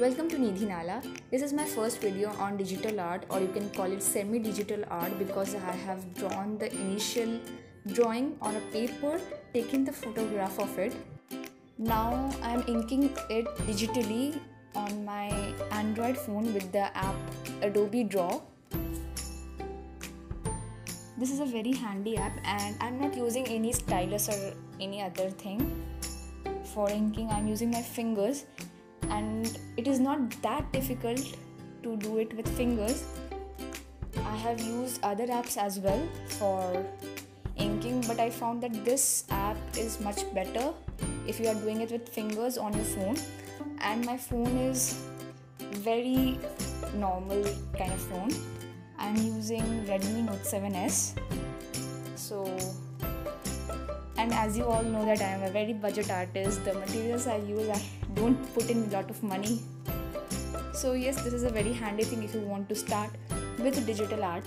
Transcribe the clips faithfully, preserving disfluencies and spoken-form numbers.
Welcome to Nidhi Nala. This is my first video on digital art, or you can call it semi-digital art, because I have drawn the initial drawing on a paper, taking the photograph of it. Now I am inking it digitally on my Android phone with the app Adobe Draw. This is a very handy app and I'm not using any stylus or any other thing. For inking I'm using my fingers, and it is not that difficult to do it with fingers. I have used other apps as well for inking, but I found that this app is much better if you are doing it with fingers on your phone. And my phone is very normal kind of phone. I'm using Redmi Note seven S. So, and as you all know that I am a very budget artist, the materials I use, I don't put in a lot of money. So yes, this is a very handy thing if you want to start with digital art.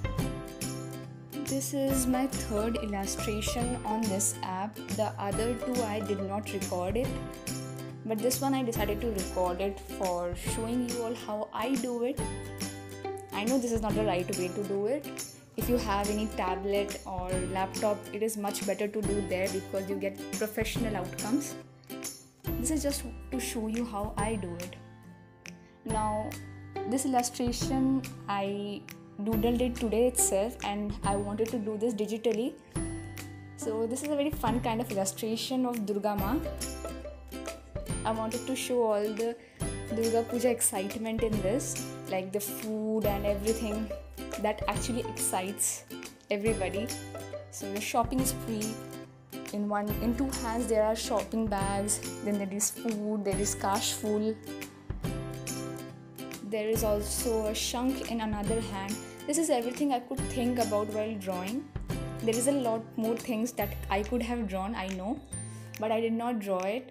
This is my third illustration on this app. The other two I did not record it, but this one I decided to record it for showing you all how I do it. I know this is not the right way to do it. If you have any tablet or laptop, it is much better to do there because you get professional outcomes. This is just to show you how I do it. Now, this illustration I doodled it today itself, and I wanted to do this digitally. So this is a very fun kind of illustration of Durga Ma. I wanted to show all the Durga Puja excitement in this, like the food and everything that actually excites everybody. So the shopping spree, in one in two hands there are shopping bags, then there is food, there is kashful, there is also a shank in another hand. This is everything I could think about while drawing. There is a lot more things that I could have drawn, I know, but I did not draw it.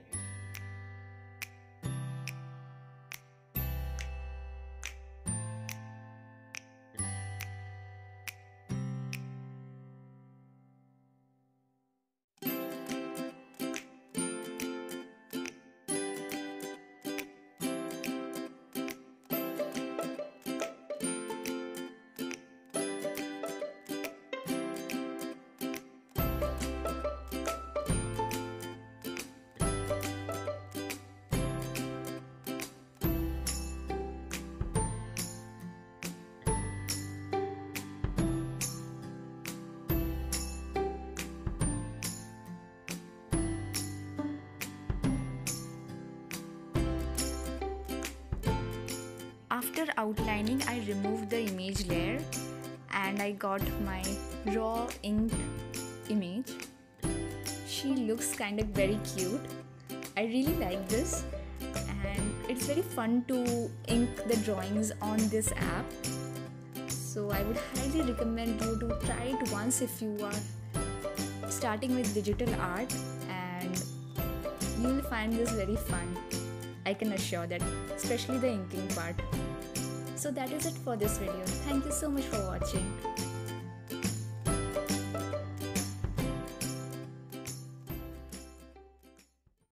After outlining, I removed the image layer and I got my raw inked image. She looks kind of very cute. I really like this, and it's very fun to ink the drawings on this app. So I would highly recommend you to try it once if you are starting with digital art, and you'll find this very fun. I can assure that, especially the inking part. So that is it for this video. Thank you so much for watching.